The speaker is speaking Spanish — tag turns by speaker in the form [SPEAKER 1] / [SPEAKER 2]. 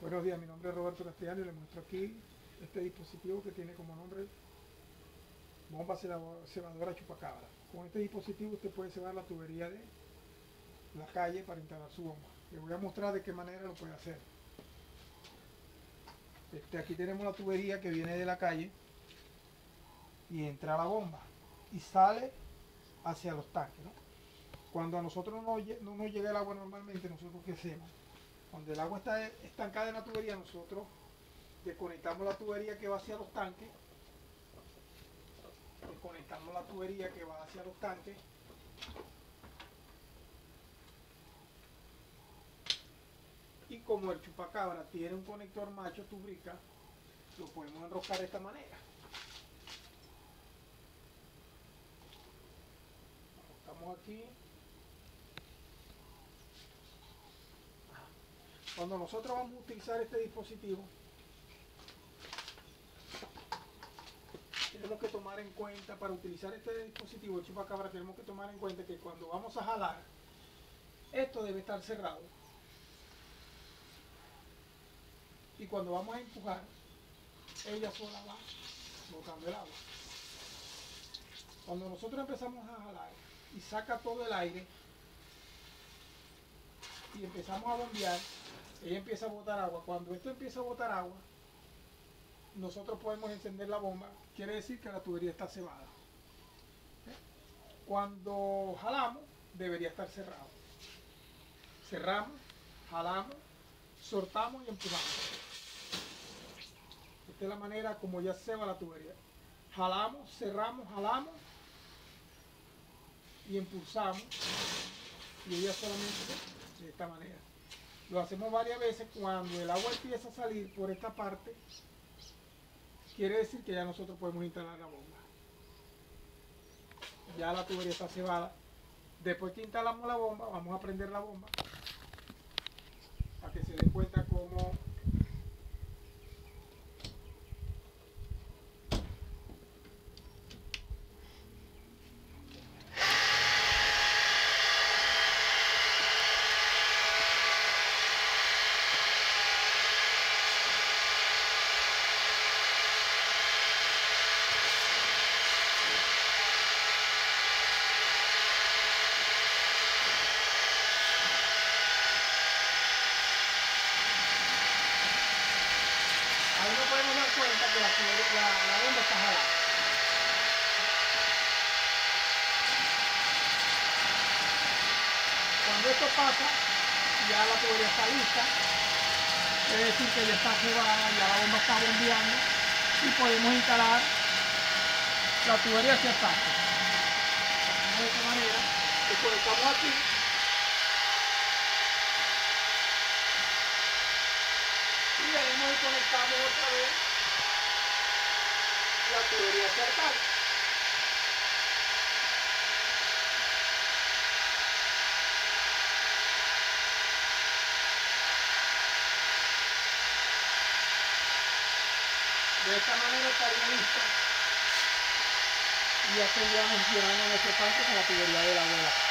[SPEAKER 1] Buenos días, mi nombre es Roberto Castellano y les muestro aquí este dispositivo que tiene como nombre bomba cebadora chupacabra. Con este dispositivo usted puede cebar la tubería de la calle para instalar su bomba. Les voy a mostrar de qué manera lo puede hacer. Aquí tenemos la tubería que viene de la calle y entra la bomba y sale hacia los tanques, ¿no? Cuando a nosotros no nos llega el agua normalmente, nosotros ¿qué hacemos? Cuando el agua está estancada en la tubería, nosotros desconectamos la tubería que va hacia los tanques, desconectamos la tubería que va hacia los tanques y como el chupacabra tiene un conector macho tubrica, lo podemos enroscar de esta manera. Estamos aquí. Cuando nosotros vamos a utilizar este dispositivo, tenemos que tomar en cuenta, para utilizar este dispositivo de chupacabra, tenemos que tomar en cuenta que cuando vamos a jalar, esto debe estar cerrado. Y cuando vamos a empujar, ella sola va botando el agua. Cuando nosotros empezamos a jalar y saca todo el aire y empezamos a bombear, ella empieza a botar agua. Cuando esto empieza a botar agua, nosotros podemos encender la bomba. Quiere decir que la tubería está cebada. Cuando jalamos, debería estar cerrado. Cerramos, jalamos, soltamos y empujamos. Esta es la manera como ya se ceba la tubería. Jalamos, cerramos, jalamos y impulsamos. Y ella solamente de esta manera. Lo hacemos varias veces. Cuando el agua empieza a salir por esta parte, quiere decir que ya nosotros podemos instalar la bomba. Ya la tubería está cebada. Después que instalamos la bomba, vamos a prender la bomba para que se den cuenta cómo ahí nos podemos dar cuenta que la bomba está jalada. Cuando esto pasa, ya la tubería está lista, es decir que ya está cebada, ya la bomba está bombeando y podemos instalar la tubería hacia el tanque. De esta manera, desconectamos aquí y veremos y conectamos otra vez la tubería hacia el tanque. De esta manera estaría listo y ya tendríamos funcionando nuestro tanque con la tubería del agua.